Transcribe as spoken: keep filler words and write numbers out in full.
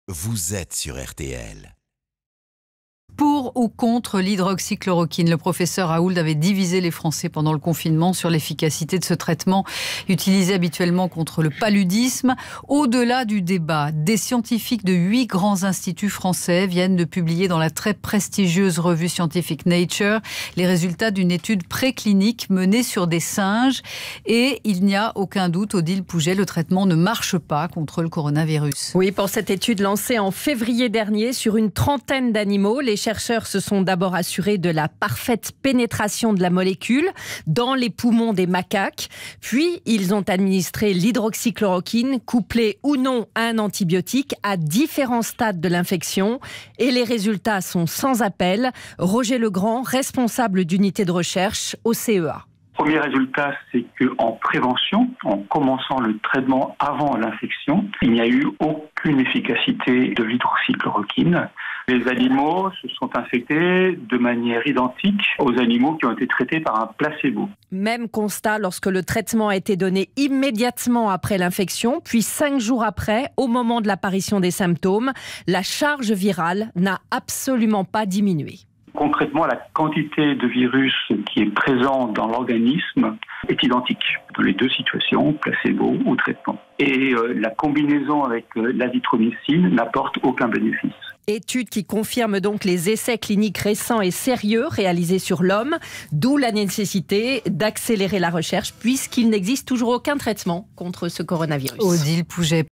vous êtes sur R T L. Pour ou contre l'hydroxychloroquine, le professeur Aould avait divisé les Français pendant le confinement sur l'efficacité de ce traitement utilisé habituellement contre le paludisme. Au-delà du débat, des scientifiques de huit grands instituts français viennent de publier dans la très prestigieuse revue scientifique Nature les résultats d'une étude préclinique menée sur des singes. Et il n'y a aucun doute, Odile Pouget, le traitement ne marche pas contre le coronavirus. Oui, pour cette étude lancée en février dernier sur une trentaine d'animaux, les Les chercheurs se sont d'abord assurés de la parfaite pénétration de la molécule dans les poumons des macaques. Puis, ils ont administré l'hydroxychloroquine, couplée ou non à un antibiotique, à différents stades de l'infection. Et les résultats sont sans appel. Roger Legrand, responsable d'unité de recherche au C E A. Premier résultat, c'est qu'en prévention, en commençant le traitement avant l'infection, il n'y a eu aucune efficacité de l'hydroxychloroquine. Les animaux se sont infectés de manière identique aux animaux qui ont été traités par un placebo. Même constat lorsque le traitement a été donné immédiatement après l'infection, puis cinq jours après, au moment de l'apparition des symptômes, la charge virale n'a absolument pas diminué. Concrètement, la quantité de virus qui est présent dans l'organisme est identique dans les deux situations, placebo ou traitement. Et euh, la combinaison avec euh, l'azithromycine n'apporte aucun bénéfice. Étude qui confirme donc les essais cliniques récents et sérieux réalisés sur l'homme, d'où la nécessité d'accélérer la recherche puisqu'il n'existe toujours aucun traitement contre ce coronavirus. Odile Pouget.